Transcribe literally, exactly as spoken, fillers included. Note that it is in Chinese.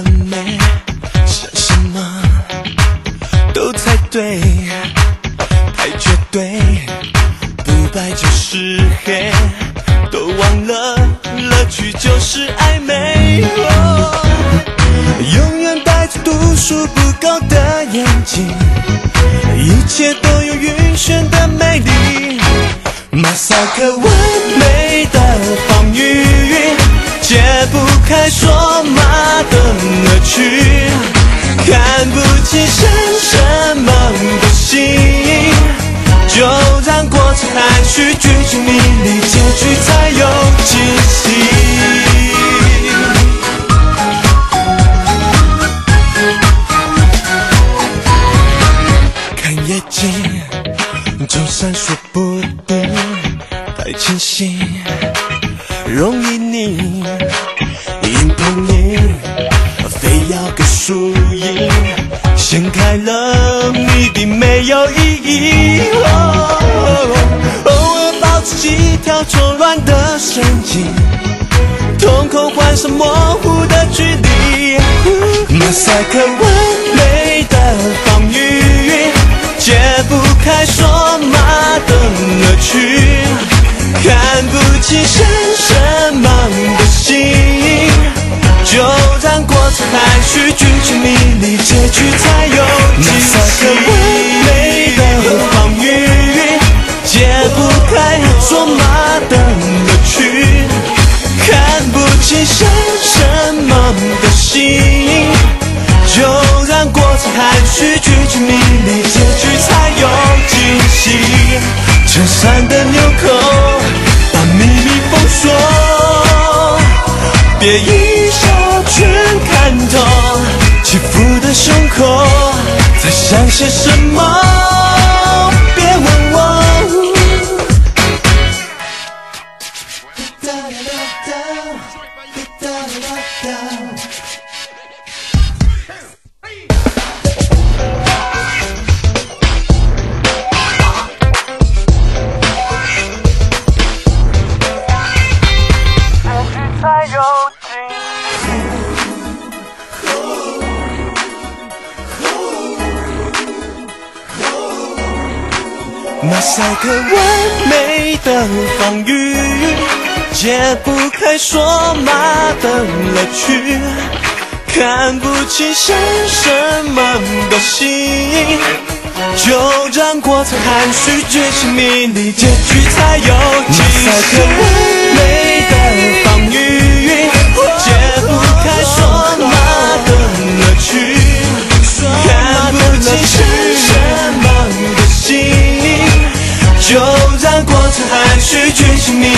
美，想什么都猜对，太绝对，不白就是黑，都忘了乐趣就是暧昧。哦，永远戴着度数不高的眼睛，一切都有晕眩的魅力。马赛克完美的防御，解不开说骂的乐趣，看不清深什么的心，就让过程含蓄，剧情迷离，结局才有惊喜。看夜景，总闪烁不定，太清醒，容易腻，硬碰硬，非要个输赢，掀开了谜底没有意义。哦，偶尔保持几条错乱的神经，瞳孔换上模糊的距离。马赛克完美的防御，解不开说骂的乐趣，看不清深什么的心，就让过程含蓄，剧情迷离，结局才有惊喜。完美的防御，解不开说骂的乐趣，看不清深什么的心，就让过程含蓄，剧情迷离，结局才有惊喜。衬衫的纽扣把秘密封锁，别一笑全看透，起伏的胸口在想些什么，别问我。马赛克完美的防御，解不开说骂的乐趣，看不清深什么的心，就让过程含蓄，剧情迷离，结局才有惊喜。马赛克完美的防御，解不开说骂的乐趣，看不清深什么的心，就让过程含蓄，剧情迷